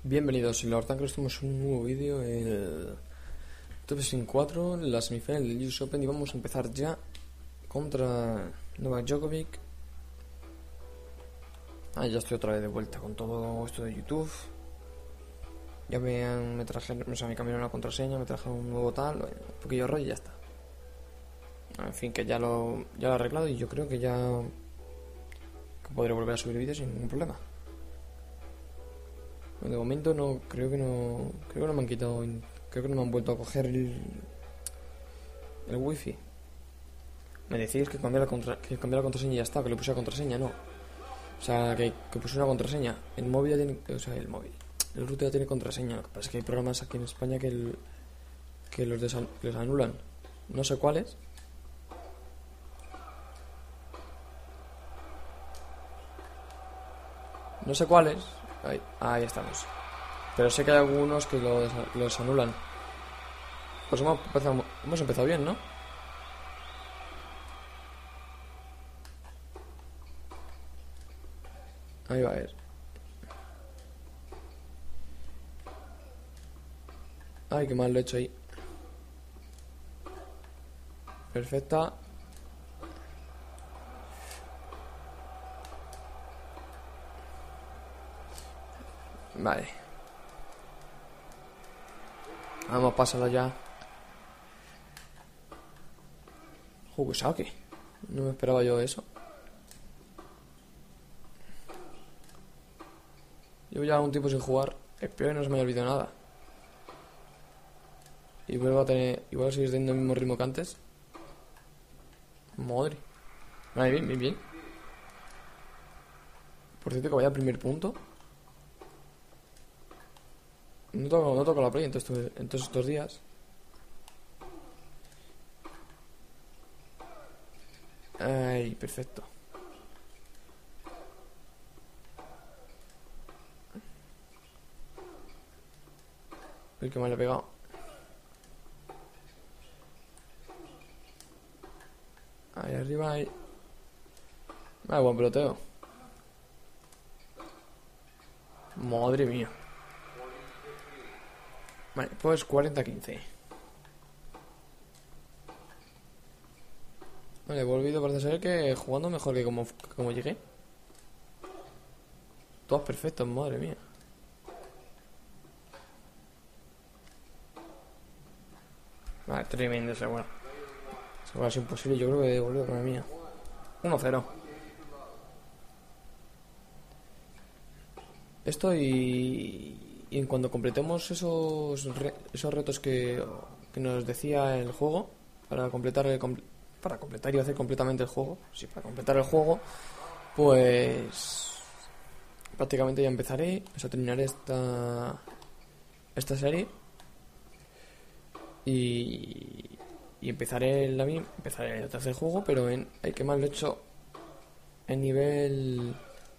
Bienvenidos, en la Hortan, que estamos en un nuevo vídeo, el Top Spin 4, la semifinal del US Open, y vamos a empezar ya contra Novak Djokovic. Ya estoy otra vez de vuelta con todo esto de YouTube. Ya me trajeron, o sea, me cambiaron la contraseña, me trajeron un nuevo tal, un poquillo de rollo y ya está. En fin, que ya lo he arreglado y yo creo que ya podré volver a subir vídeos sin ningún problema. De momento creo que no me han quitado, creo que no me han vuelto a coger el wifi. Me decís que cambié la contraseña y ya está, que le puse la contraseña, no. O sea, que puse una contraseña. El móvil ya tiene, o sea, el router ya tiene contraseña. Lo que pasa es que hay programas aquí en España que los anulan. No sé cuáles. No sé cuáles. Ahí estamos. Pero sé que hay algunos que los anulan. Pues hemos empezado bien, ¿no? Ahí va a ver. Ay, qué mal lo he hecho ahí. Perfecta. Vale. Vamos a pasarlo ya. Qué saque. No me esperaba yo eso. Llevo ya un tiempo sin jugar. Espero que no se me haya olvidado nada. Y vuelvo a tener. Igual seguir teniendo el mismo ritmo que antes. Madre. Vale, bien. Por cierto, que vaya al primer punto. No toco la play en todos estos días. Ay, perfecto. Uy, que mal le he pegado. Ahí arriba, ahí. Buen peloteo. Madre mía. Vale, pues 40-15. Vale, he volvido, parece ser que jugando mejor que como llegué. Todos perfectos, madre mía. Vale, tremendo ese, bueno. Eso va a ser imposible, yo creo que he volvido con la mía. 1-0. Esto y en cuando completemos esos retos que nos decía el juego, para completar y hacer completamente el juego, sí, para completar el juego, pues prácticamente ya empezaré, o sea, terminaré esta serie y empezaré el tercer juego, pero el que más lo he hecho en nivel...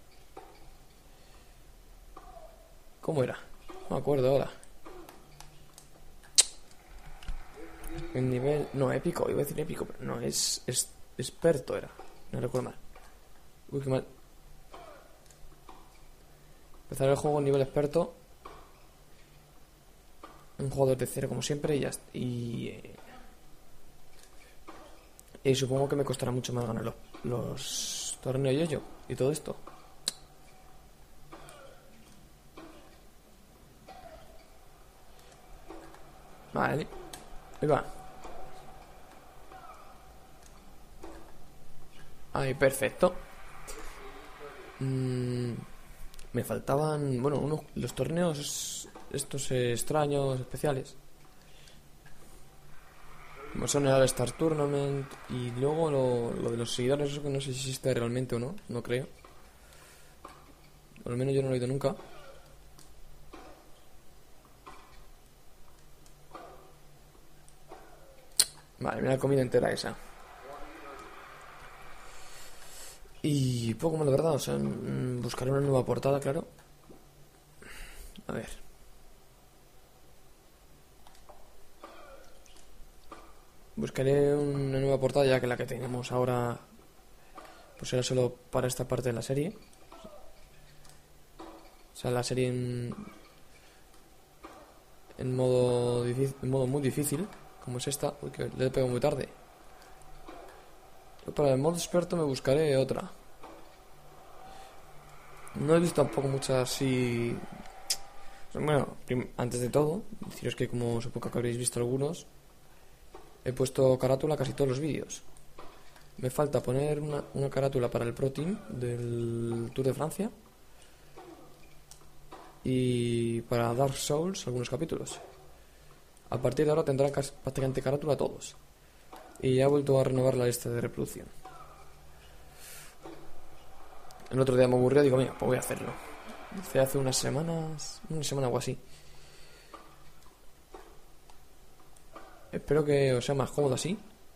¿Cómo era? No me acuerdo ahora. El nivel... No, épico, iba a decir épico, pero no, es experto era. No recuerdo mal. Uy, qué mal. Empezar el juego en nivel experto. Un jugador de cero como siempre y ya está. Y supongo que me costará mucho más ganar los torneos yo-yo y todo esto. Vale. Ahí va. Ahí, perfecto. Me faltaban, bueno, los torneos estos extraños, especiales. Como son el All-Star Tournament. Y luego lo de los seguidores, eso que no sé si existe realmente o no. No creo. O al menos yo no lo he oído nunca. Vale, me la he comido entera esa. Y poco más, la verdad, o sea, buscaré una nueva portada, claro. A ver. Buscaré una nueva portada, ya que la que tenemos ahora pues era solo para esta parte de la serie. O sea, la serie en modo muy difícil, como es esta. Uy, que le he pegado muy tarde. Yo para el modo experto me buscaré otra. No he visto tampoco muchas así. Bueno, antes de todo, deciros que como supongo que habréis visto algunos, he puesto carátula a casi todos los vídeos. Me falta poner una carátula para el Pro Team del Tour de Francia y para Dark Souls algunos capítulos. A partir de ahora tendrán prácticamente carátula todos. Y ya he vuelto a renovar la lista de reproducción. El otro día me aburrió y digo, mira, pues voy a hacerlo. Hice hace una semana o así. Espero que os sea más cómodo así.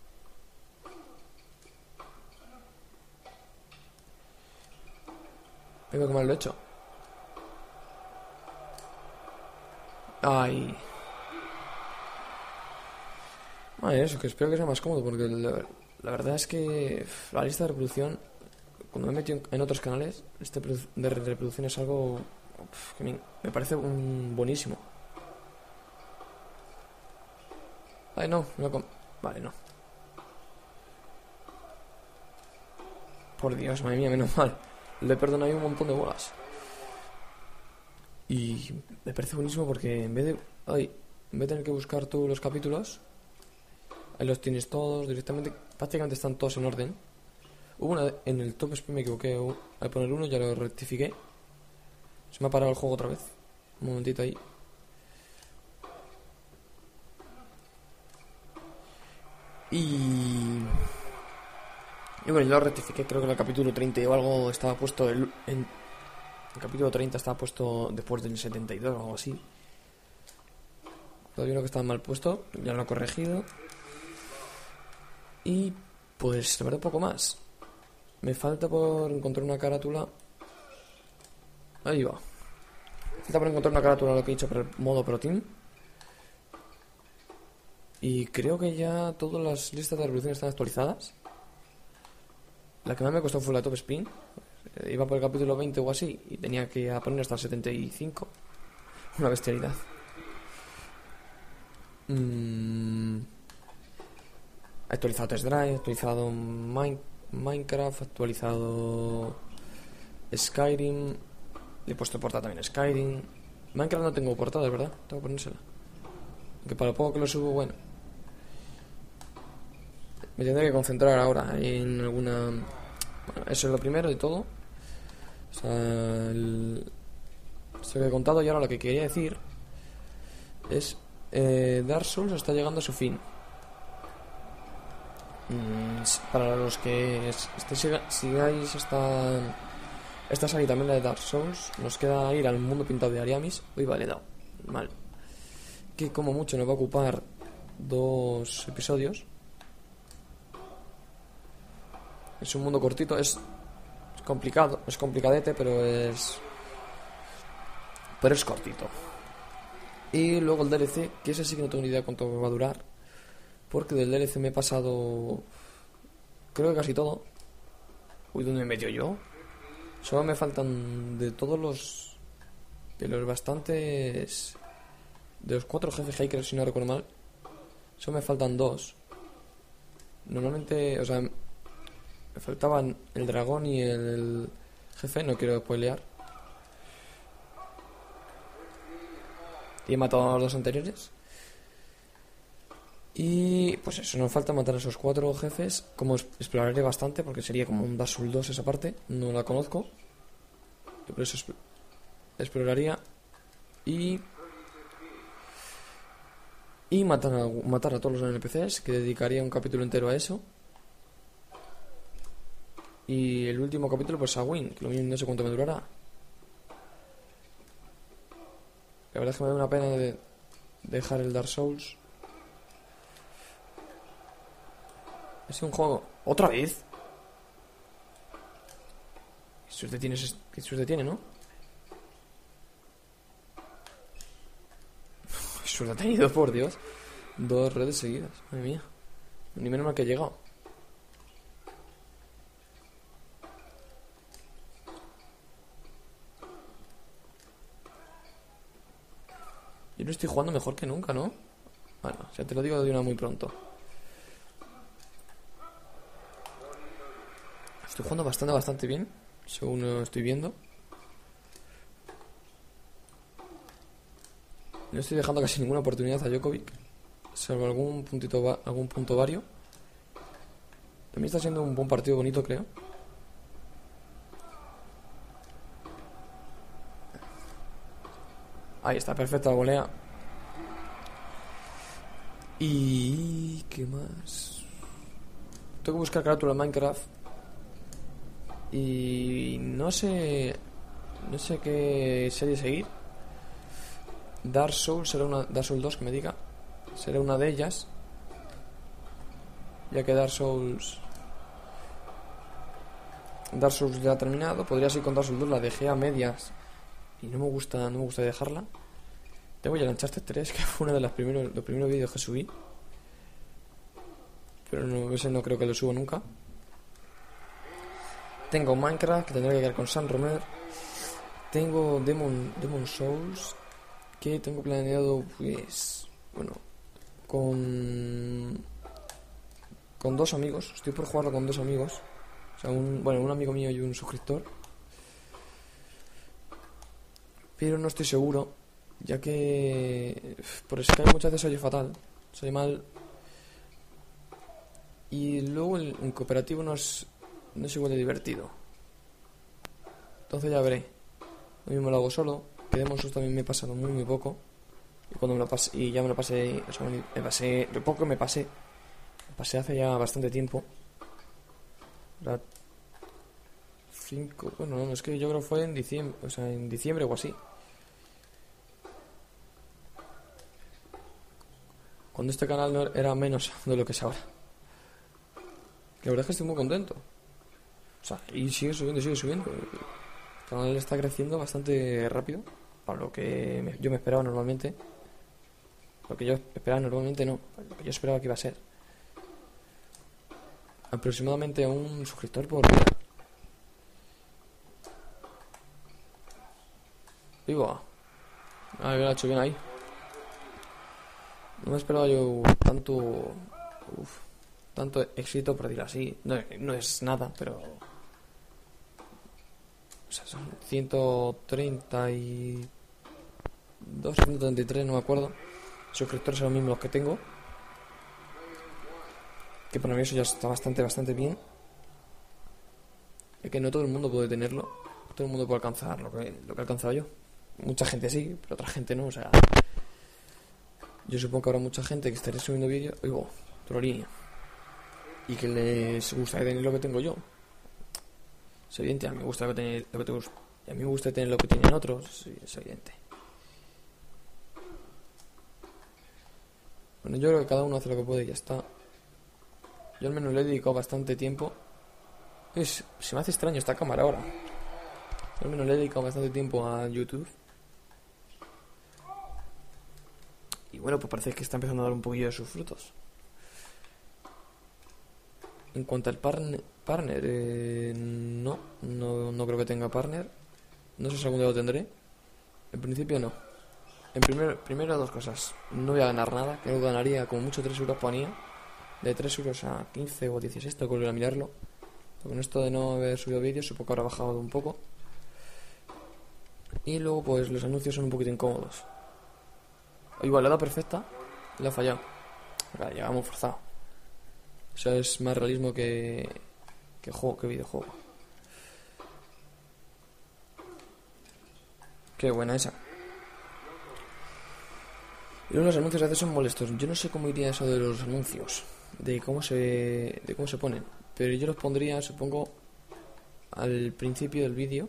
Venga, que mal lo he hecho. Ay. Vale, eso, que espero que sea más cómodo, porque la verdad es que la lista de reproducción, cuando me he metido en otros canales, de reproducción es algo que me parece buenísimo. Ay, no, vale, no. Por Dios, madre mía, menos mal. Le perdono ahí un montón de bolas. Y me parece buenísimo porque en vez de tener que buscar todos los capítulos, ahí los tienes todos directamente, prácticamente están todos en orden. Hubo en el top speed me equivoqué al poner uno, ya lo rectifiqué. Se me ha parado el juego otra vez. Un momentito ahí. Y bueno, yo lo rectifiqué, creo que en el capítulo 30 o algo estaba puesto en el capítulo 30 estaba puesto después del 72 o algo así. Todavía uno que estaba mal puesto, ya lo he corregido. Y pues la verdad poco más. Me falta por encontrar una carátula. Ahí va. Falta por encontrar una carátula lo que he dicho para el modo Pro Team. Y creo que ya todas las listas de reproducción están actualizadas. La que más me costó fue la Top Spin. Iba por el capítulo 20 o así y tenía que poner hasta el 75. Una bestialidad. He actualizado Test Drive, he actualizado Minecraft, he actualizado Skyrim. Le he puesto portada también a Skyrim. Minecraft no tengo portada, ¿verdad? Tengo que ponérsela. Aunque para lo poco que lo subo, bueno. Me tendré que concentrar ahora en alguna... Bueno, eso es lo primero de todo. O sea, esto que he contado y ahora lo que quería decir es... Dark Souls está llegando a su fin. Para los que sigáis esta serie también, la de Dark Souls, nos queda ir al mundo pintado de Ariamis. Uy, vale, dado mal. Que como mucho nos va a ocupar 2 episodios. Es un mundo cortito, es complicado, es complicadete, pero es cortito. Y luego el DLC, que ese sí que no tengo ni idea cuánto va a durar, porque del DLC me he pasado, creo que casi todo. Uy, ¿dónde me metió yo? Solo me faltan de los bastantes, de los 4 jefes que hay, creo, si no recuerdo mal, solo me faltan 2. Normalmente, o sea, me faltaban el dragón y el jefe, no quiero spoilear. Y he matado a los 2 anteriores. Y pues eso, nos falta matar a esos 4 jefes. Como exploraré bastante, porque sería como un Dark Souls 2 esa parte. No la conozco. Yo por eso exploraría. Y matar a todos los NPCs, que dedicaría un capítulo entero a eso. Y el último capítulo pues a Win, que lo mismo no sé cuánto me durará. La verdad es que me da una pena de dejar el Dark Souls. Es un juego. ¿Otra vez? ¿Qué suerte tiene, no? ¿Qué suerte ha tenido, por Dios? 2 redes seguidas, madre mía. Ni menos mal que he llegado. Yo no estoy jugando mejor que nunca, ¿no? Bueno, ya te lo digo de una muy pronto. Estoy jugando bastante bien, según lo estoy viendo. No estoy dejando casi ninguna oportunidad a Djokovic, salvo algún punto vario. También está siendo un buen partido bonito, creo. Ahí está, perfecta la volea. Y... ¿qué más? Tengo que buscar carátula en Minecraft. Y... no sé qué serie seguir. Dark Souls será una... Dark Souls 2, que me diga. Será una de ellas. Ya que Dark Souls ya ha terminado. Podría seguir con Dark Souls 2, la dejé a medias y no me gusta dejarla. Tengo ya el Uncharted 3, que fue uno de los primeros vídeos que subí. Pero no, ese no creo que lo subo nunca. Tengo Minecraft, que tendré que quedar con San Romer. Tengo Demon Souls, que tengo planeado, pues... bueno, con 2 amigos. Estoy por jugarlo con 2 amigos. O sea, un amigo mío y un suscriptor. Pero no estoy seguro, ya que por Skype muchas veces soy fatal, soy mal. Y luego en cooperativo no es igual de divertido. Entonces ya veré. Lo mismo lo hago solo. Que Demon Souls también me he pasado muy poco. Y cuando me lo pasé, y ya me lo pasé, o sea, lo poco que me pasé hace ya bastante tiempo. Era 5, bueno, no, es que yo creo que fue en diciembre, o sea, en diciembre o así. Cuando este canal no era menos de lo que es ahora. La verdad es que estoy muy contento. O sea, y sigue subiendo. El canal está creciendo bastante rápido. Para lo que yo me esperaba normalmente. Lo que yo esperaba normalmente no. Lo que yo esperaba que iba a ser. Aproximadamente un suscriptor por día. Vivo. Ah, lo he hecho bien ahí. No me esperaba yo tanto éxito, por decirlo así. No es nada, pero... o sea, son 132, 133, no me acuerdo. Suscriptores son los mismos los que tengo. Que para mí eso ya está bastante bien. Es que no todo el mundo puede tenerlo. No todo el mundo puede alcanzar lo que he alcanzado yo. Mucha gente sí, pero otra gente no, o sea... yo supongo que habrá mucha gente que estará subiendo vídeos, trolinio, y que les gustaría tener lo que tengo yo. Es evidente, a mí me gusta tener lo que te gusta. Y a mí me gusta tener lo que tienen otros, sí, es evidente. Bueno, yo creo que cada uno hace lo que puede y ya está. Yo al menos le he dedicado bastante tiempo. Se me hace extraño esta cámara ahora. Yo al menos le he dedicado bastante tiempo a YouTube. Y bueno, pues parece que está empezando a dar un poquillo de sus frutos. En cuanto al partner, no creo que tenga partner. No sé si algún día lo tendré. En principio no. Primero 2 cosas. No voy a ganar nada, que no ganaría como mucho 3 euros ponía. De 3 euros a 15 o 16, tengo que volver a mirarlo. Pero con esto de no haber subido vídeos, supongo que habrá bajado un poco. Y luego pues los anuncios son un poquito incómodos. Igual, la edad perfecta, le ha fallado. Llegamos forzado. Eso es más realismo que videojuego. Qué buena esa. Y luego los anuncios a veces son molestos. Yo no sé cómo iría eso de los anuncios, de cómo se ponen, pero yo los pondría, supongo, al principio del vídeo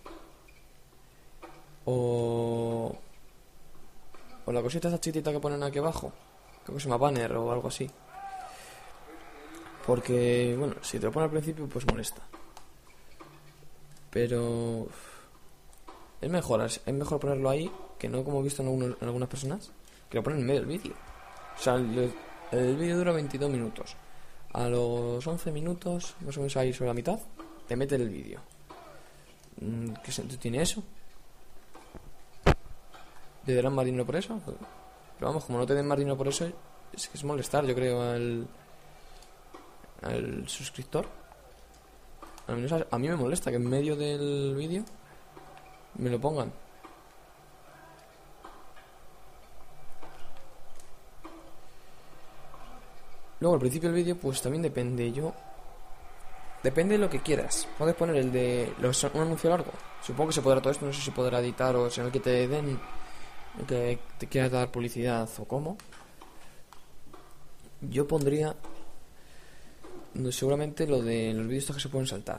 o la cosita esa chitita que ponen aquí abajo, creo que se llama banner o algo así. Porque, bueno, si te lo ponen al principio, pues molesta. Pero es mejor ponerlo ahí, que no como he visto en algunas personas, que lo ponen en medio del vídeo. O sea, el vídeo dura 22 minutos. A los 11 minutos, más o menos ahí sobre la mitad, te mete el vídeo. ¿Qué sentido tiene eso? ¿Te darán más dinero por eso? Pero vamos, como no te den más dinero por eso, es que es molestar, yo creo, al suscriptor. Al menos a mí me molesta que en medio del vídeo me lo pongan. Luego al principio del vídeo pues también depende. Depende de lo que quieras. Puedes poner un anuncio largo. Supongo que se podrá todo esto. No sé si podrá editar o si no, que te den, que te quieras dar publicidad o cómo. Yo pondría seguramente lo de los vídeos que se pueden saltar.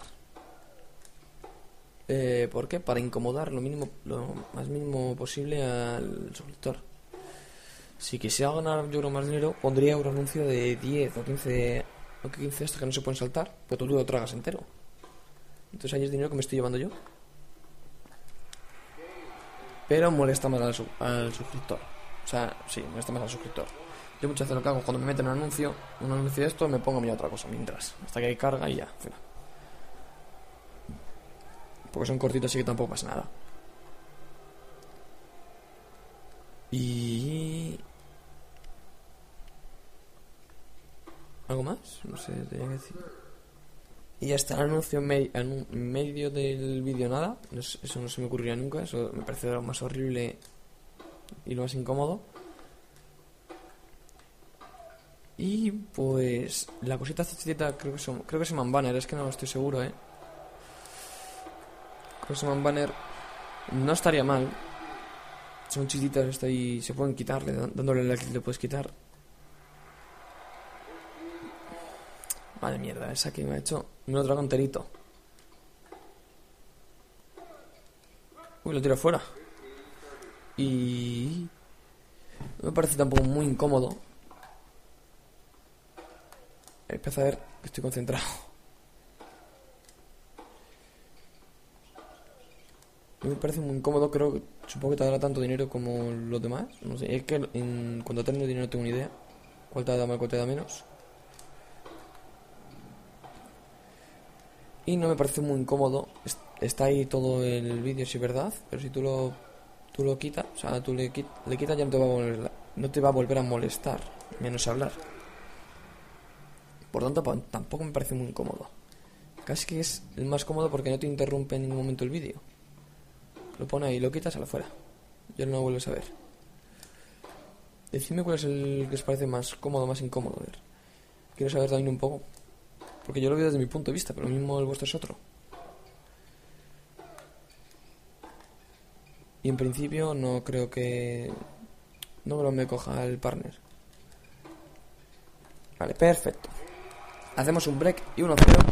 ¿Por qué? Para incomodar lo más mínimo posible al suscriptor. Si quisiera ganar yo más dinero, pondría un anuncio de 10 o 15 estos que no se pueden saltar, pues tú lo tragas entero. Entonces ahí es dinero que me estoy llevando yo. Pero molesta más al suscriptor. O sea, sí, molesta más al suscriptor. Yo muchas veces lo que hago cuando me meten un anuncio de esto, me pongo a mirar otra cosa mientras, hasta que hay carga y ya, fuera. Porque son cortitos, así que tampoco pasa nada. Y... ¿algo más? No sé, tenía que decir. Y ya está el anuncio en medio del vídeo, nada. Eso no se me ocurriría nunca. Eso me parece lo más horrible y lo más incómodo. Y pues la cosita chiquitita creo que se llaman banner, es que no estoy seguro, Creo que se llaman banner. No estaría mal. Son chiquititas y se pueden quitar, dándole la clic le puedes quitar. Vale, mierda, esa que me ha hecho un otro enterito. Uy, lo tiro fuera. Y no me parece tampoco muy incómodo. Empieza a ver que estoy concentrado. No me parece muy incómodo, supongo que te dará tanto dinero como los demás. No sé, es que cuando tengo dinero tengo una idea. ¿Cuál te da más, cuál te da menos? Y no me parece muy incómodo. Está ahí todo el vídeo, si es verdad. Pero si tú lo quitas, o sea, tú le quitas, ya no te va a volver a molestar, menos hablar. Por tanto, tampoco me parece muy incómodo. Casi que es el más cómodo porque no te interrumpe en ningún momento el vídeo. Lo pone ahí, lo quitas a la fuera. Ya no lo vuelves a ver. Decidme cuál es el que os parece más cómodo, más incómodo. A ver. Quiero saber también un poco. Porque yo lo veo desde mi punto de vista, pero lo mismo el vuestro es otro. Y en principio no creo que... no me coja el partner. Vale, perfecto. Hacemos un break y 1-0.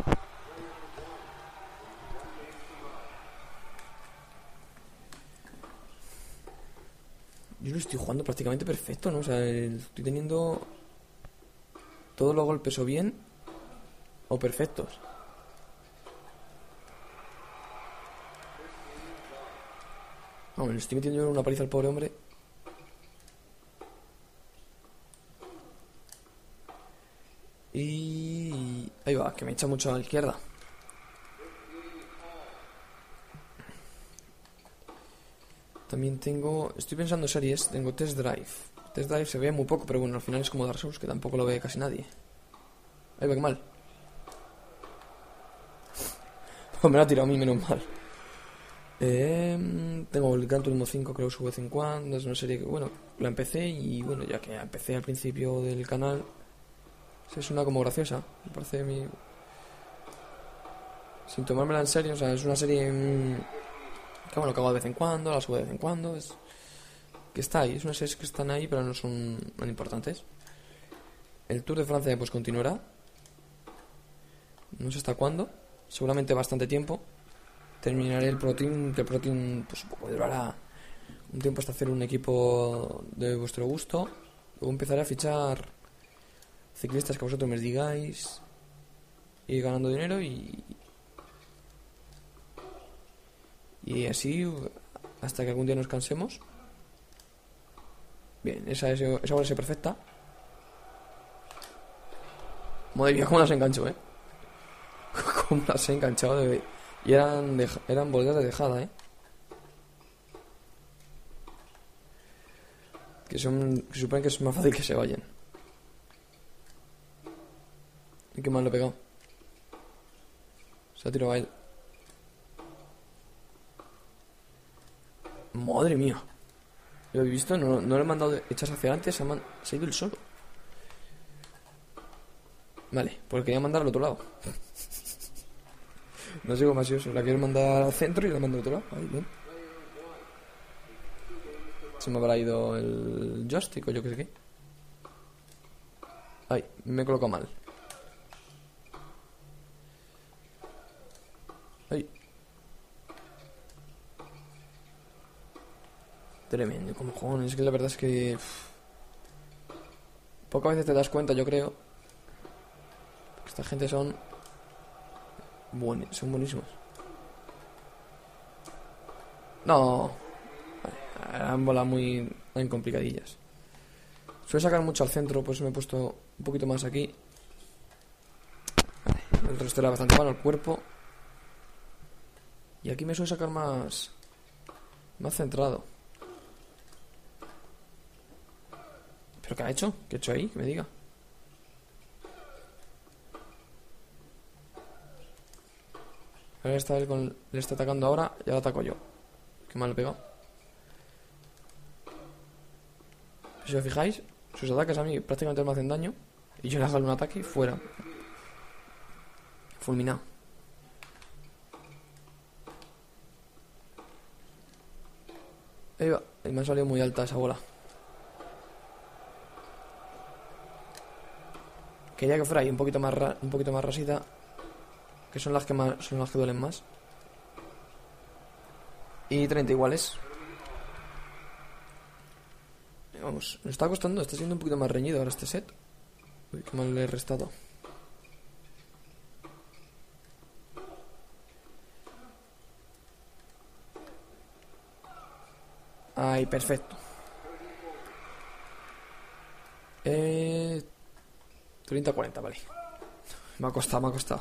Yo lo estoy jugando prácticamente perfecto, ¿no? O sea, estoy teniendo todos los golpes o bien o perfectos. Vamos, le estoy metiendo yo una paliza al pobre hombre. Y... ahí va, que me echa mucho a la izquierda. También estoy pensando en series. Tengo Test Drive. Test Drive se ve muy poco, pero bueno, al final es como Dark Souls, que tampoco lo ve casi nadie. Ahí va, que mal. Me lo ha tirado a mí, menos mal. Tengo el Gran Turismo 5, creo que subo de vez en cuando. Es una serie que, bueno, la empecé y bueno, ya que empecé al principio del canal, se suena como graciosa. Me parece sin tomármela en serio, o sea, es una serie que bueno, que hago de vez en cuando, la subo de vez en cuando, que está ahí, es unas series que están ahí pero no son tan importantes. El Tour de Francia pues continuará, no sé hasta cuándo, seguramente bastante tiempo. Terminaré el Pro Team, que el Pro Team pues supongo que durará un tiempo hasta hacer un equipo de vuestro gusto. Luego empezaré a fichar ciclistas que vosotros me digáis, ir ganando dinero y así hasta que algún día nos cansemos. Bien, esa bola es perfecta. Madre mía, cómo las engancho, Cómo las he enganchado y eran boletas de dejada, Que suponen que es más fácil que se vayan. Y qué mal lo he pegado. Se ha tirado a él. Madre mía. ¿Lo habéis visto? No le he mandado echarse hacia adelante. Se ha ido el solo. Vale, pues quería mandar al otro lado. No sé cómo ha sido eso. La quiero mandar al centro y la mando al otro lado. Ahí, bien. Se me habrá ido el joystick o yo qué sé qué. Ay, me he colocado mal. Ay. Tremendo, como cojones. Es que la verdad es que... pocas veces te das cuenta, yo creo. Que esta gente son buenísimos. No. Vale, han volado muy complicadillas. Suelo sacar mucho al centro, por eso me he puesto un poquito más aquí. Vale, el resto era bastante malo, el cuerpo. Y aquí me suelo sacar más centrado. ¿Pero qué ha hecho? ¿Qué ha hecho ahí? Que me diga. Ahora está él le está atacando ahora y ahora ataco yo. Qué mal le he pegado. Si os fijáis, sus ataques a mí prácticamente me hacen daño. Y yo le hago un ataque fuera. Fulminado. Ahí va. Y me ha salido muy alta esa bola. Quería que fuera ahí un poquito más rasita. Que son las que duelen más. Y 30 iguales. Vamos, me está costando, está siendo un poquito más reñido ahora este set. Uy, qué mal le he restado. Ay, perfecto. 30-40, vale. Me ha costado.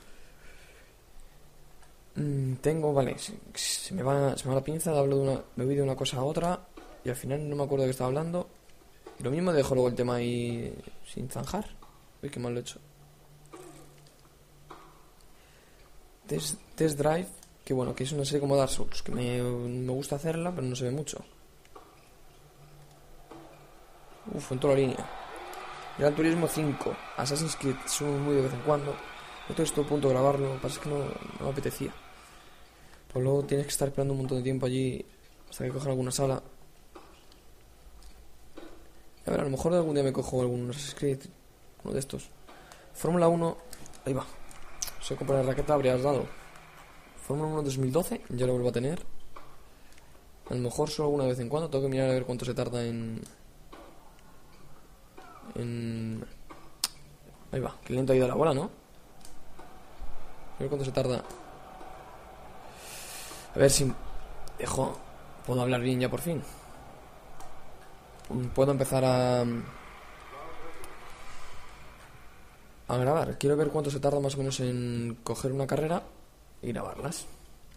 Tengo, vale, se me va la pinza, me voy de una cosa a otra y al final no me acuerdo de qué estaba hablando. Y lo mismo dejo luego el tema ahí sin zanjar. Uy, qué mal lo he hecho. Test Drive, que bueno, que es una serie como Dark Souls, que me gusta hacerla, pero no se ve mucho. En toda la línea. Gran Turismo 5, Assassin's Creed, son muy de vez en cuando. No tengo esto a punto de grabarlo, lo que pasa es que no me apetecía. Pues luego tienes que estar esperando un montón de tiempo allí hasta que cojan alguna sala. A ver, a lo mejor algún día me cojo algún Assassin's Creed, uno de estos. Fórmula 1, ahí va. Se compra la raqueta, habrías dado. Fórmula 1 2012, ya lo vuelvo a tener. A lo mejor solo alguna vez en cuando, tengo que mirar a ver cuánto se tarda en... Ahí va, que lento ha ido la bola, ¿no? A ver cuánto se tarda. A ver si... puedo hablar bien ya por fin. Puedo empezar a grabar. Quiero ver cuánto se tarda más o menos en coger una carrera y grabarlas.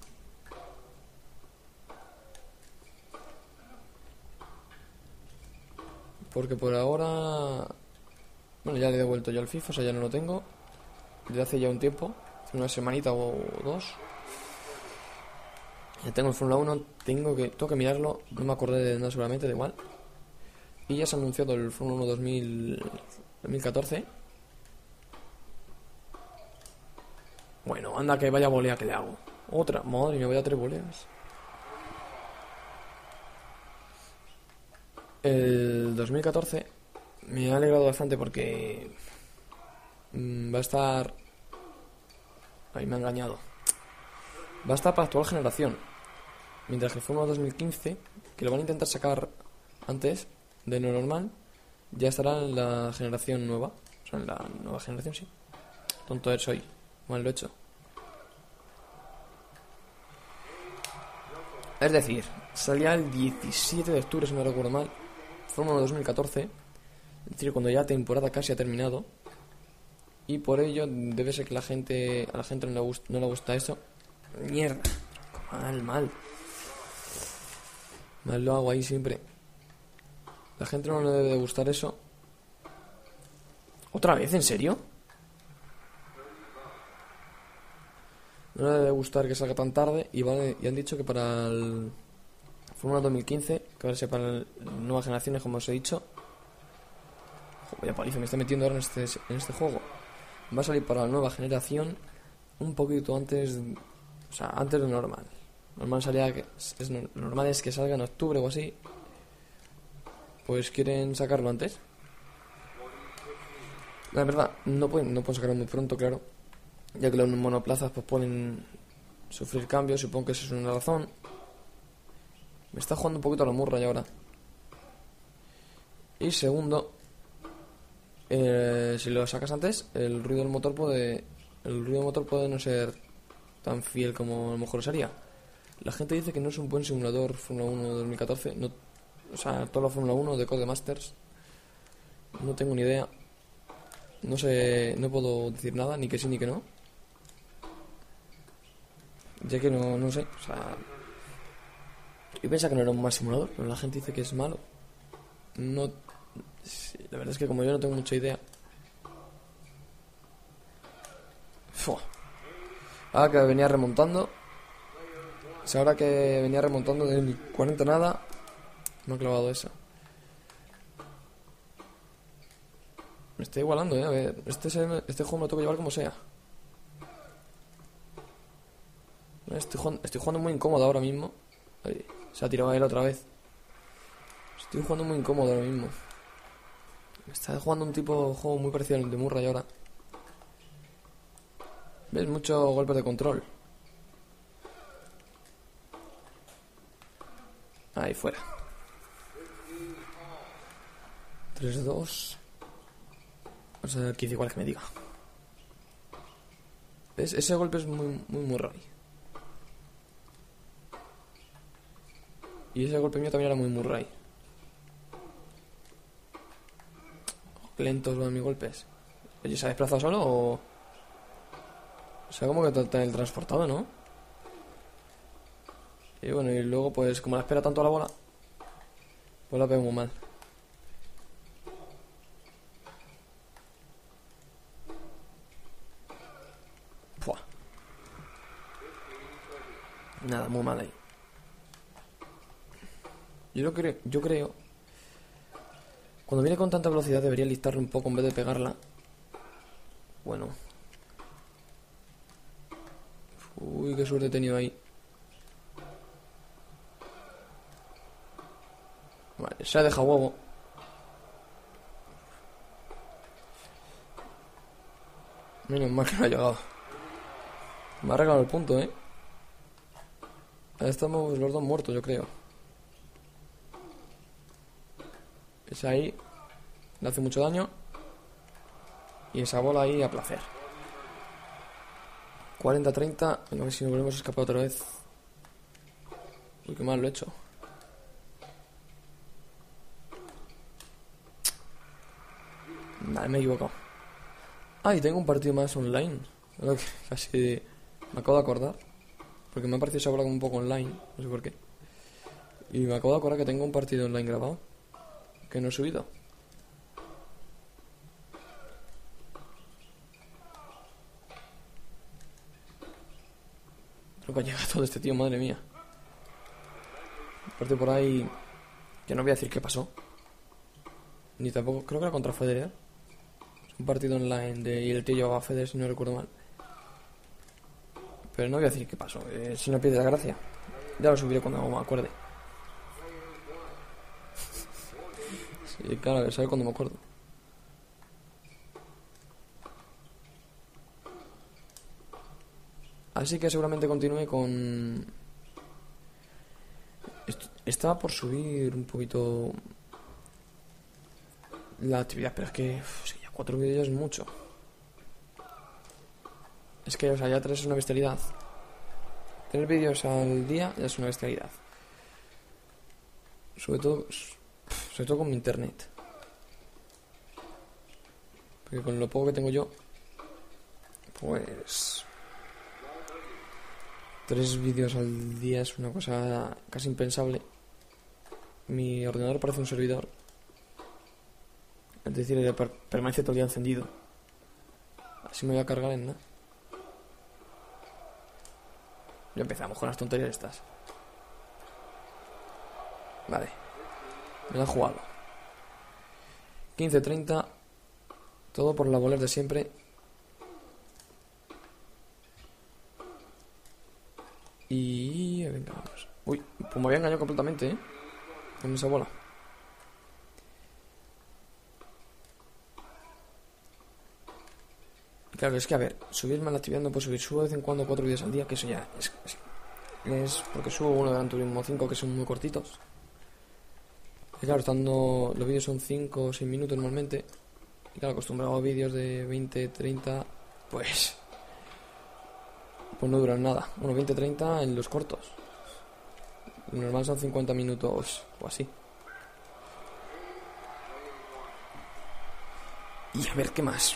Porque por ahora... Bueno, ya le he devuelto yo al FIFA, o sea, ya no lo tengo. Desde hace ya un tiempo, una semanita o dos. Ya tengo el Fórmula 1, tengo que mirarlo. No me acordé de nada seguramente, da igual. Y ya se ha anunciado el Fórmula 1 2014. Bueno, anda que vaya volea que le hago. Otra, madre mía, voy a 3 voleas. El 2014 me ha alegrado bastante porque va a estar... Ahí me ha engañado. Va a estar para actual generación. Mientras que el Fórmula 2015, que lo van a intentar sacar antes de lo normal, ya estará en la generación nueva. O sea, en la nueva generación, sí. Tonto eres hoy. Mal lo he hecho. Es decir, salía el 17 de octubre, si no recuerdo mal, Fórmula 2014. Es decir, cuando ya la temporada casi ha terminado. Y por ello debe ser que a la gente no le gusta eso. Mierda. Mal lo hago ahí siempre. La gente no le debe de gustar eso. ¿Otra vez? ¿En serio? No le debe gustar que salga tan tarde. Y han dicho que para el Fórmula 2015, que va a ser para nuevas generaciones, como os he dicho. Vaya paliza me está metiendo ahora en este juego. Va a salir para la nueva generación un poquito antes. O sea, antes de normal. Normal salía que normal es que salga en octubre o así. Pues quieren sacarlo antes. La verdad, no pueden sacarlo muy pronto, claro. Ya que los monoplazas pues pueden sufrir cambios. Supongo que esa es una razón. Me está jugando un poquito a la Murray ahora. Y segundo, si lo sacas antes, el ruido del motor puede no ser tan fiel como a lo mejor sería. La gente dice que no es un buen simulador Fórmula 1 de 2014. No, o sea, toda la Fórmula 1 de Codemasters. No tengo ni idea. No sé, no puedo decir nada, ni que sí ni que no. Ya que no sé, o sea, yo pensaba que no era un mal simulador, pero la gente dice que es malo. No, sí, la verdad es que como yo no tengo mucha idea. Fua. Ahora que venía remontando. O sea, ahora que venía remontando del 40 nada, me ha clavado esa. Me estoy igualando, a ver, este juego me lo tengo que llevar como sea. Estoy jugando muy incómodo ahora mismo. Ay, se ha tirado a él otra vez. Estoy jugando muy incómodo ahora mismo. Me está jugando un tipo de juego muy parecido al de Murray ahora. ¿Ves? Muchos golpes de control. Ahí fuera. 3-2. O sea, que dice igual que me diga. ¿Ves? Ese golpe es muy Murray. Y ese golpe mío también era muy Murray. Lentos van mis golpes. Oye, ¿se ha desplazado solo o...? O sea, como que te teletransportado, ¿no? Y bueno, y luego pues como la espera tanto a la bola, pues la pego muy mal. Pua. Nada, muy mal ahí. Yo creo cuando viene con tanta velocidad debería listarle un poco en vez de pegarla. Bueno. Uy, qué suerte he tenido ahí. Vale, se ha dejado huevo. Menos mal que no ha llegado. Me ha regalado el punto, Ahí estamos los dos muertos, yo creo. Esa ahí le hace mucho daño. Y esa bola ahí a placer. 40-30. A ver si nos volvemos a escapar otra vez. Uy, qué mal lo he hecho. Vale, me he equivocado. Ah, y tengo un partido más online. Casi me acabo de acordar. Porque me ha parecido esa bola como un poco online. No sé por qué. Y me acabo de acordar que tengo un partido online grabado. Que no he subido. Creo que ha llegado todo este tío, madre mía. Aparte por ahí... Que no voy a decir qué pasó. Ni tampoco... Creo que era contra Federer. Es un partido online y el tío llevaba a Federer, si no recuerdo mal. Pero no voy a decir qué pasó. Si no pierde la gracia. Ya lo subiré cuando me acuerde. Sí, claro, que sabe cuando me acuerdo. Así que seguramente continúe con... Estaba por subir un poquito la actividad, pero es que ya 4 vídeos es mucho. Es que, o sea, ya 3 es una bestialidad. 3 vídeos al día ya es una bestialidad. Sobre todo con mi internet. Porque con lo poco que tengo yo, pues 3 vídeos al día es una cosa casi impensable. Mi ordenador parece un servidor. Es decir, permanece todo el día encendido. Así me voy a cargar en nada. Ya empezamos con las tonterías estas. Vale. Me la he jugado. 15-30. Todo por la boler de siempre. Y... venga, vamos. Uy, pues me había engañado completamente, ¿eh? Con esa bola. Claro, es que a ver, subirme a la actividad no puedo subir. Subo de vez en cuando 4 vídeos al día, que eso ya es porque subo uno de Gran Turismo 5 que son muy cortitos. Y claro, estando los vídeos son 5 o 6 minutos normalmente. Y claro, acostumbrado a vídeos de 20, 30, pues no duran nada. Bueno, 20, 30 en los cortos. Lo normal son 50 minutos o así. Y a ver, ¿qué más?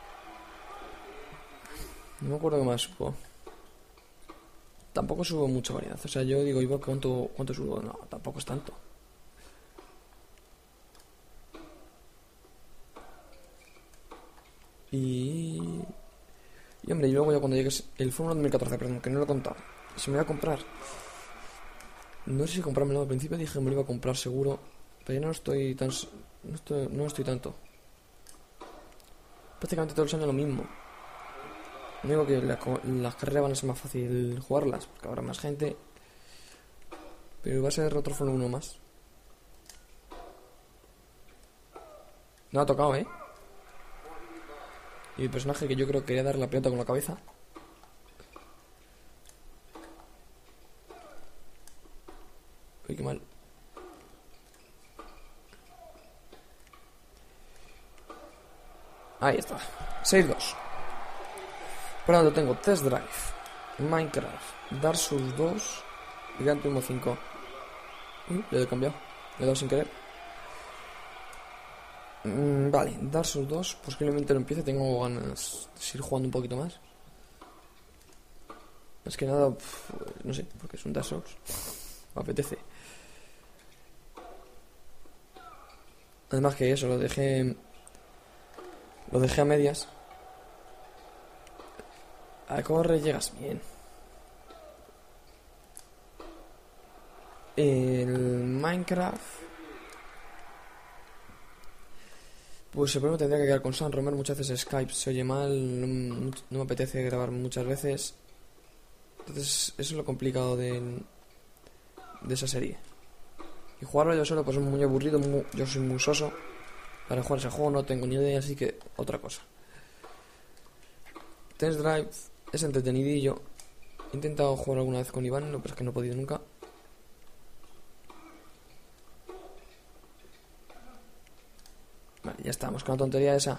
No me acuerdo qué más subo. Tampoco subo mucha variedad. O sea, yo digo, Ivo, ¿cuánto subo? No, tampoco es tanto. Y hombre, y luego ya cuando llegue el Fórmula 2014, perdón, que no lo he contado. Si me voy a comprar. No sé si comprármelo. Al principio dije que me lo iba a comprar seguro. Pero ya no estoy tan. No estoy tanto. Prácticamente todos los años lo mismo. No digo que las carreras van a ser más fácil jugarlas, porque habrá más gente. Pero va a ser otro Fórmula 1 más. No ha tocado, ¿eh? Y el personaje que yo creo que quería dar la pelota con la cabeza. Uy, qué mal. Ahí está. 6-2. Por lo tanto tengo Test Drive, Minecraft, Dark Souls 2 y Gran Turismo 5. Le he cambiado. Le he dado sin querer. Vale, Dark Souls 2 posiblemente lo empiece. Tengo ganas de seguir jugando un poquito más. Es que nada, no sé, porque es un Dark Souls. Me apetece. Además que eso, lo dejé a medias. A correr llegas bien. El Minecraft, pues el problema tendría que quedar con San Romer. Muchas veces Skype se oye mal, no me apetece grabar muchas veces. Entonces eso es lo complicado de esa serie. Y jugarlo yo solo pues es muy aburrido. Yo soy muy soso para jugar ese juego, no tengo ni idea, así que otra cosa. Test Drive es entretenidillo. He intentado jugar alguna vez con Iván, pero es que no he podido nunca. Vale, ya estamos con la tontería esa.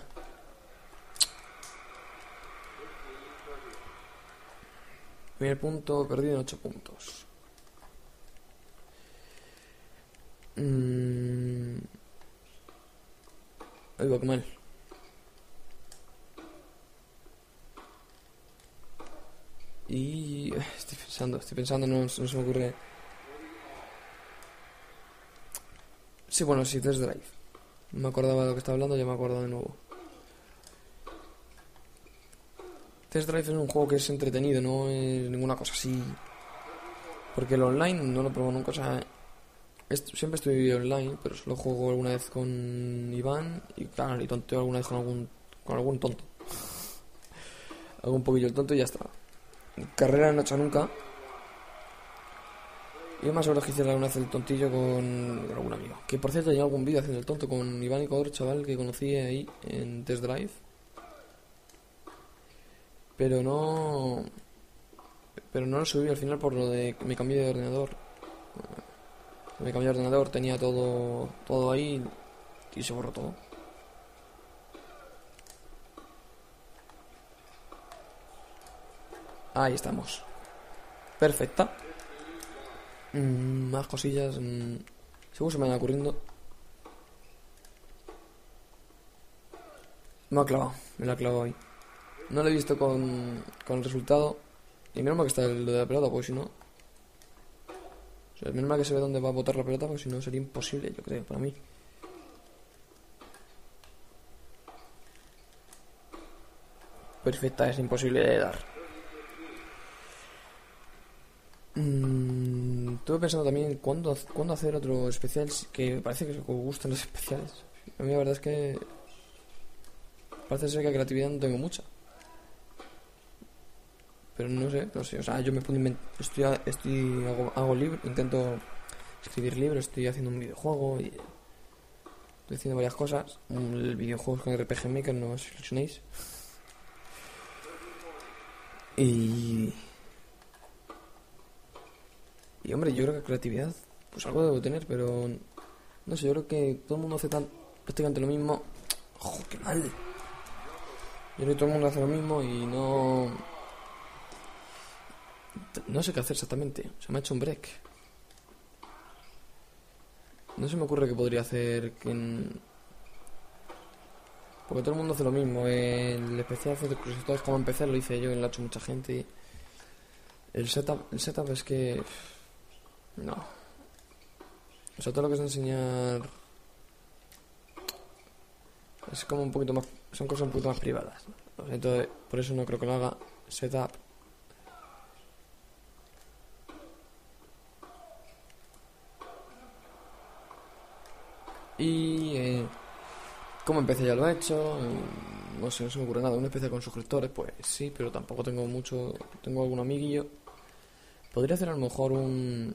Primer punto perdido en 8 puntos. Ay, va, qué mal. Y estoy pensando, no se me ocurre. Sí, bueno, sí, Test Drive. No me acordaba de lo que estaba hablando, ya me acuerdo de nuevo. Test Drive es un juego que es entretenido, no es ninguna cosa así. Porque el online no lo pruebo nunca, o sea, siempre estoy online, pero solo juego alguna vez con Iván y claro, y tonteo alguna vez con algún tonto. Hago un poquillo el tonto y ya está. Carrera no he hecho nunca. Y más seguro que hiciera alguna vez el tontillo con algún amigo. Que por cierto, tenía algún vídeo haciendo el tonto con Iván y con otro chaval que conocí ahí en Test Drive. Pero no lo subí al final por lo de que me cambié de ordenador. Me cambié de ordenador, tenía todo ahí y se borró todo. Ahí estamos. Perfecta. Más cosillas. Seguro se me van ocurriendo. Me la ha clavado ahí. No lo he visto con el resultado. Y menos mal que está lo de la pelota, porque si no. O sea, menos mal que se ve dónde va a botar la pelota, porque si no sería imposible, yo creo, para mí. perfecta, es imposible de dar. Estuve pensando también cuándo hacer otro especial, que me parece que os gustan los especiales. A mí la verdad es que parece ser que creatividad no tengo mucha. Pero no sé, o sea, yo me puedo hago libro, intento escribir libros, estoy haciendo un videojuego y estoy haciendo varias cosas. El videojuego es con RPG Maker, no os ilusionéis. Y hombre, yo creo que creatividad, pues algo debo tener, pero no sé, yo creo que todo el mundo hace prácticamente lo mismo. ¡Oh, qué mal! Yo creo que todo el mundo hace lo mismo y no sé qué hacer exactamente. Se me ha hecho un break. No se me ocurre qué podría hacer porque todo el mundo hace lo mismo. El especial hace cosas como empecé, lo hice yo y lo ha hecho mucha gente. Y el setup es que no. O sea, todo lo que es enseñar es como un poquito más, son cosas un poquito más privadas. Entonces, por eso no creo que lo haga. Setup. Y como empecé ya lo he hecho. No sé, no se me ocurre nada. Una especie con suscriptores, pues sí, pero tampoco tengo mucho. Tengo algún amiguillo. Podría hacer a lo mejor un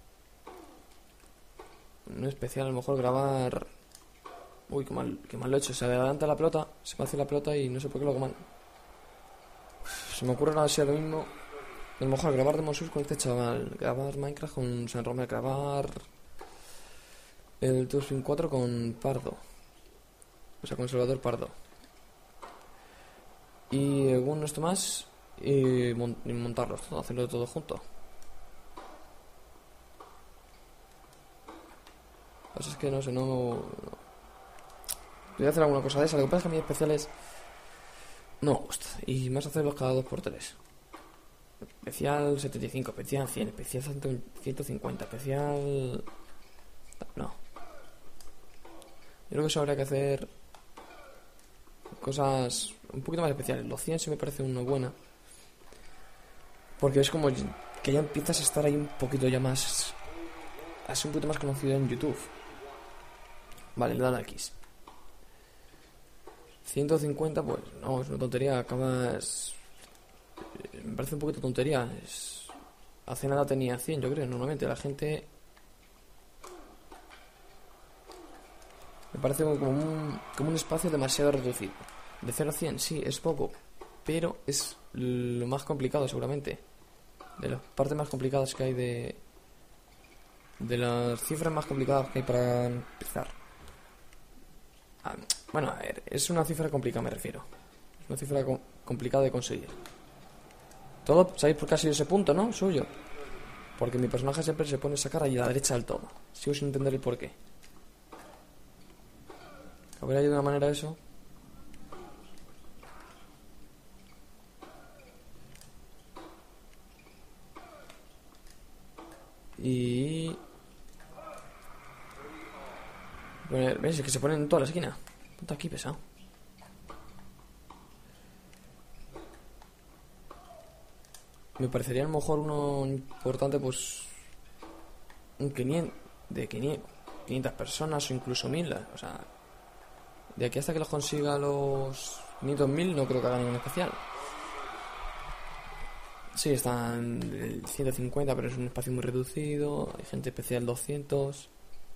especial, a lo mejor grabar. Uy, qué mal lo he hecho. Se adelanta la pelota, se me hace la pelota y no sé por qué lo hago mal. Se me ocurre nada así lo mismo. A lo mejor grabar Demon's Souls con este chaval, grabar Minecraft con San Romero, grabar el Touchpin 4 con Pardo, o sea, con Salvador Pardo. Y algún esto más y montarlos todo, hacerlo todo junto. Lo que pasa es que no sé, no. Voy a hacer alguna cosa de esa. Lo que pasa es que a mí especiales no me gusta. Y más hacerlos cada 2x3. Especial 75, especial 100, especial 150, especial. No. Yo creo que eso habría que hacer cosas un poquito más especiales. Los 100 sí me parece una buena. Porque es como que ya empiezas a estar ahí un poquito ya más. Así un poquito más conocido en YouTube. Vale, le dan X. 150, pues no, es una tontería. Acabas. Me parece un poquito tontería. Hace nada tenía 100, yo creo. Normalmente la gente. Me parece como un espacio demasiado reducido. De 0 a 100, sí, es poco. Pero es lo más complicado, seguramente. De las partes más complicadas que hay de las cifras más complicadas que hay para empezar. Bueno, a ver, es una cifra complicada, me refiero. Es una cifra complicada de conseguir. Todo, ¿sabéis por qué ha sido ese punto, no? Suyo. Porque mi personaje siempre se pone esa cara y a la derecha del todo. Sigo sin entender el porqué. ¿Habría ido de una manera eso? Y... Bueno, ¿ves? Es que se ponen en toda la esquina. Ponte aquí, pesado. Me parecería a lo mejor uno importante, pues... Un 500 personas o incluso 1000. O sea... De aquí hasta que los consiga los 500.000 no creo que haga ningún especial. Sí, están el 150, pero es un espacio muy reducido. Hay gente especial 200.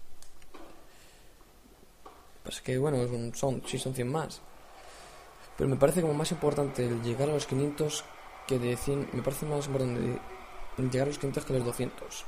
Pues que bueno, son 100 más. Pero me parece como más importante el llegar a los 500 que de 100. Me parece más importante llegar a los 500 que a los 200.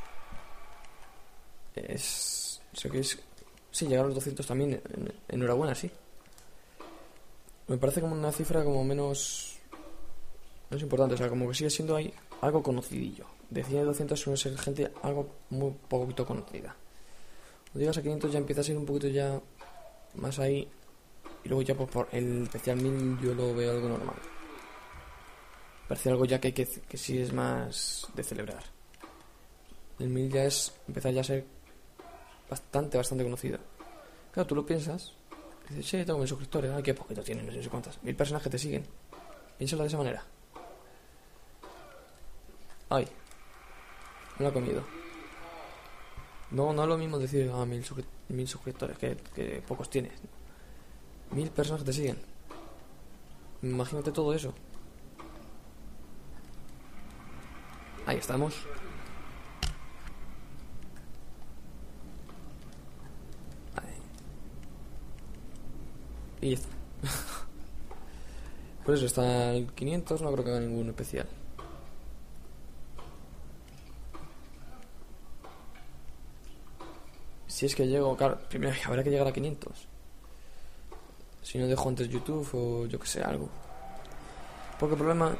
Sé que es... Sí, llegar a los 200 también, enhorabuena, sí. Me parece como una cifra como menos importante, o sea, como que sigue siendo ahí algo conocidillo. De 100 a 200 suele ser gente algo muy poquito conocida. Cuando llegas a 500 ya empieza a ser un poquito ya más ahí. Y luego ya pues por el especial 1000 yo lo veo algo normal. Parece algo ya que sí es más de celebrar. El 1000 ya es empezar ya a ser bastante conocido. Claro, tú lo piensas y dices, sí, tengo 1000 suscriptores, ay, qué poquito tienen, no sé cuántas. 1000 personas que te siguen. Piénsalo de esa manera. Ay, me lo ha comido. No, no es lo mismo decir a 1000 suscriptores, que pocos tienes. 1000 personas que te siguen. Imagínate todo eso. Ahí estamos. Ahí. Y ya está. Por eso está el 500, no creo que haga ningún especial. Si es que llego, claro, primero habrá que llegar a 500. Si no dejo antes YouTube o yo que sé, algo. Porque el problema...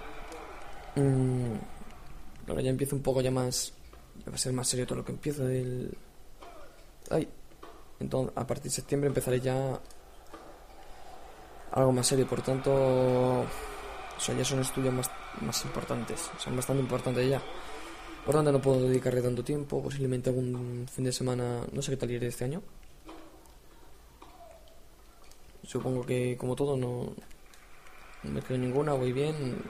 ahora ya empiezo un poco ya más... Ya va a ser más serio todo lo que empiezo del... Ay. Entonces, a partir de septiembre empezaré ya... algo más serio, por tanto... O sea, ya son estudios más importantes. Son bastante importantes ya. Por tanto, no puedo dedicarle tanto tiempo. Posiblemente algún fin de semana... No sé qué tal iré este año. Supongo que, como todo, no me creo ninguna. Voy bien.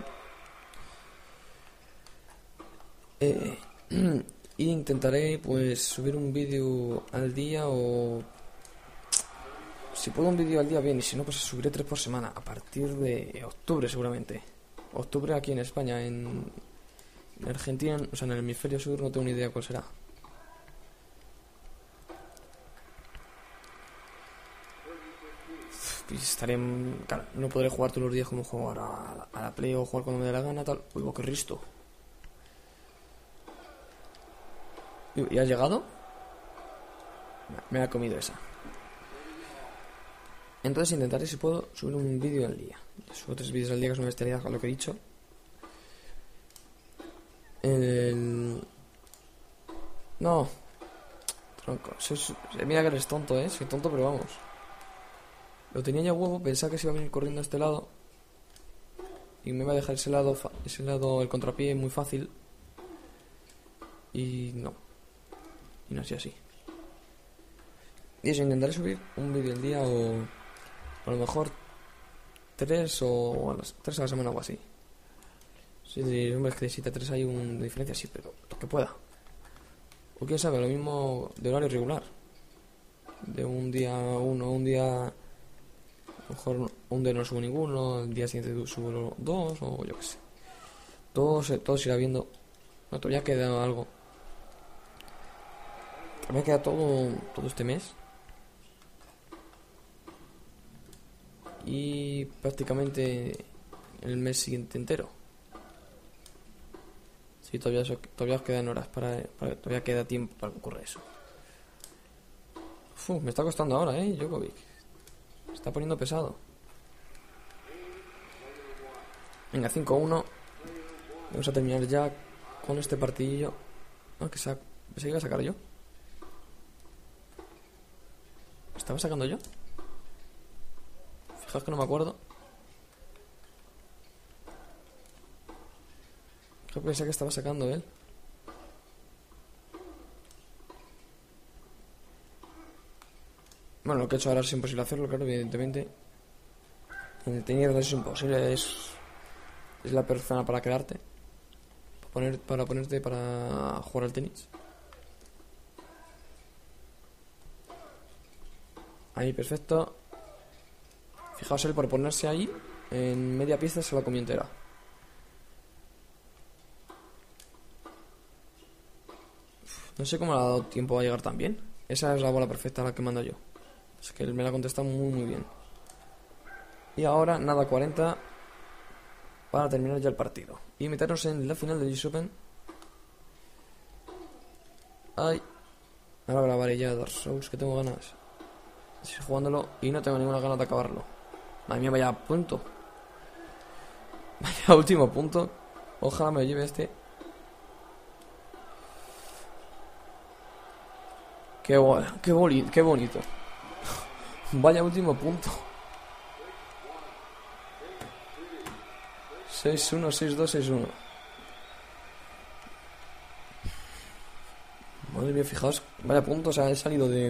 Y intentaré, pues, subir un vídeo al día o... Si puedo un vídeo al día, bien. Y si no, pues subiré 3 por semana. A partir de octubre, seguramente. Octubre aquí en España. En Argentina, o sea, en el hemisferio sur, no tengo ni idea cuál será. Y estaré... Claro, no podré jugar todos los días como jugar a la Play o jugar cuando me dé la gana, tal. Uy, qué risto. ¿Y has llegado? Me ha comido esa. Entonces intentaré, si puedo, subir un vídeo al día. Subo 3 vídeos al día, que es una bestialidad con lo que he dicho. No. Tronco. Mira que eres tonto, soy tonto, pero vamos. Lo tenía ya huevo, pensaba que se iba a venir corriendo a este lado. Y me iba a dejar ese lado, el contrapié muy fácil. Y no. Y no ha sido así. Y eso, intentaré subir un vídeo al día o a lo mejor 3 o 3 a la semana o así. Sí, hombre, es que si te 3 hay una diferencia, sí, pero lo que pueda. O quién sabe, lo mismo de horario regular. De un día uno, un día... A lo mejor un día no subo ninguno, el día siguiente subo 2 o yo qué sé. Todo se irá viendo. No, todavía queda algo. Me queda todo este mes. Y prácticamente el mes siguiente entero. Sí, todavía os quedan horas todavía queda tiempo para que ocurra eso. Me está costando ahora, Djokovic. Se está poniendo pesado. Venga, 5-1. Vamos a terminar ya con este partidillo. Pensé que iba a sacar yo. ¿Estaba sacando yo? Fijaos que no me acuerdo. Creo que pensé que estaba sacando él. Bueno, lo que he hecho ahora es imposible hacerlo, claro, evidentemente. Tenía que es imposible, es la persona para quedarte. Para ponerte para jugar al tenis. Ahí, perfecto. Fijaos, él por ponerse ahí, en media pieza se la comió entera. No sé cómo le ha dado tiempo a llegar tan bien. Esa es la bola perfecta a la que mando yo. Es que él me la ha contestado muy bien. Y ahora, nada, 40 para terminar ya el partido y meternos en la final del US Open. Ay. Ahora grabaré ya Dark Souls, que tengo ganas. Estoy jugándolo y no tengo ninguna ganas de acabarlo. Madre mía, vaya punto. Vaya último punto. Ojalá me lo lleve este. Qué bonito. Vaya último punto. 6-1, 6-2, 6-1. Madre mía, fijaos. Vaya punto, o sea, he salido de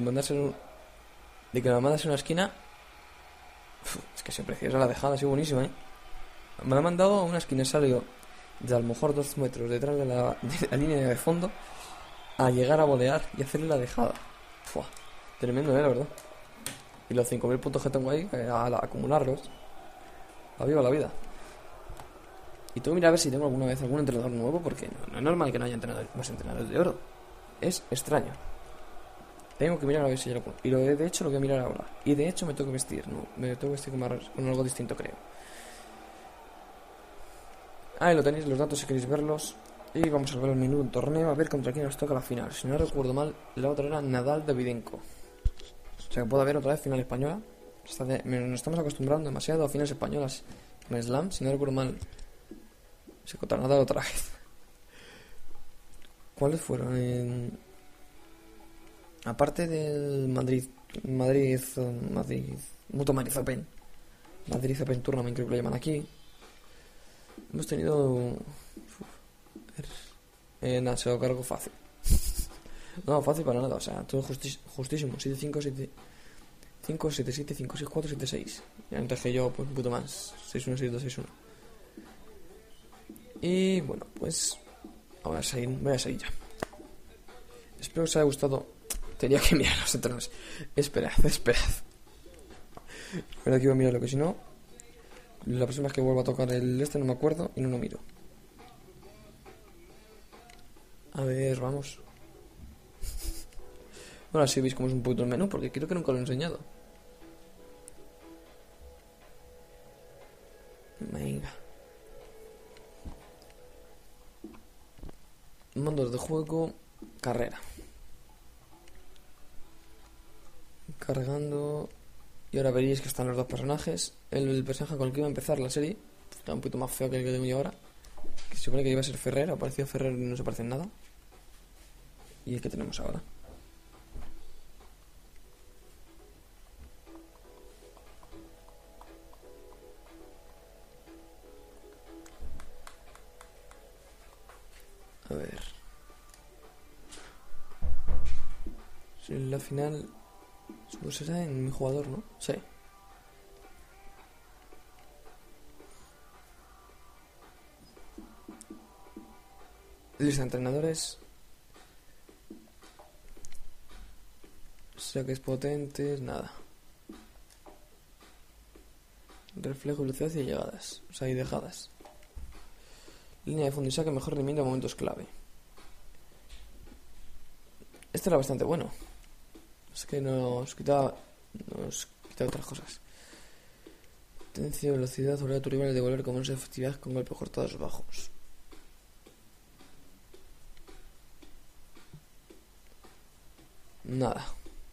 que me mandas en una esquina. Es que se preciosa la dejada, ha sido buenísima, Me la ha mandado a una esquina, salió de a lo mejor 2 metros detrás de la línea de fondo a llegar a volear y hacerle la dejada. Fua, tremendo, la verdad. Y los 5.000 puntos que tengo ahí, al acumularlos, la viva la vida. Y tengo que mirar a ver si tengo alguna vez algún entrenador nuevo, porque no es normal que no haya más entrenadores de oro. Es extraño. Tengo que mirar a ver si ya lo... Y de hecho lo voy a mirar ahora. Y de hecho me tengo que vestir, ¿no? Me tengo que vestir con algo distinto, creo. Ahí lo tenéis, los datos si queréis verlos. Y vamos a ver el menú del torneo, a ver contra quién nos toca la final. Si no recuerdo mal, la otra era Nadal Davydenko. O sea que puede haber otra vez final española. Nos estamos acostumbrando demasiado a finales españolas en Slam. Si no recuerdo mal, se contra Nadal otra vez. ¿Cuáles fueron? Aparte del Madrid Mutua Madrid Open. Madrid Open Tournament, creo que lo llaman aquí. Hemos tenido... nada, se lo cargo fácil. No, fácil para nada, o sea, todo justísimo. 7-5, 7-5, 7-7, 5-6, 4, 7-6. Ya antes que yo, pues un poquito más. 6-1, 6-2, 6-1. Y bueno, pues voy a seguir ya. Espero que os haya gustado. Tenía que mirar los entrenos. Esperad. Pero aquí voy a mirar lo que si no. La próxima vez que vuelva a tocar el no me acuerdo y no lo miro. A ver, vamos. Bueno, así veis cómo es un poquito el menú, porque creo que nunca lo he enseñado. Venga. Mandos de juego. Carrera. Cargando. Y ahora veréis que están los dos personajes. El personaje con el que iba a empezar la serie está un poquito más feo que el que tengo yo ahora, que se supone que iba a ser Ferrer. Apareció Ferrer y no se parece en nada. Y el que tenemos ahora. A ver. Si la final solo será en mi jugador, ¿no? Sí. Lista de entrenadores. Saques potentes, nada. Reflejo, velocidad y llegadas. O sea, y dejadas. Línea de fondo y saque, mejor rendimiento en momentos clave. Este era bastante bueno. Es que nos quita otras cosas. Potencia, velocidad, obliga a tu rival a devolver con menos efectividad con golpes cortados bajos. Nada.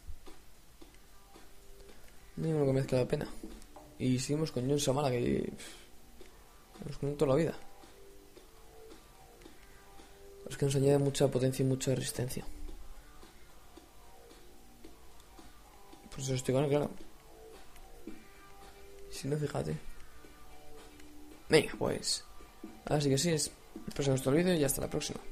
Mínimo que merezca la pena. Y seguimos con John Samara, que nos con toda la vida. Es que nos añade mucha potencia y mucha resistencia. Pues eso estoy con él, claro. Si no, fíjate. Venga, pues. Así que sí, espero que os haya gustado el vídeo y hasta la próxima.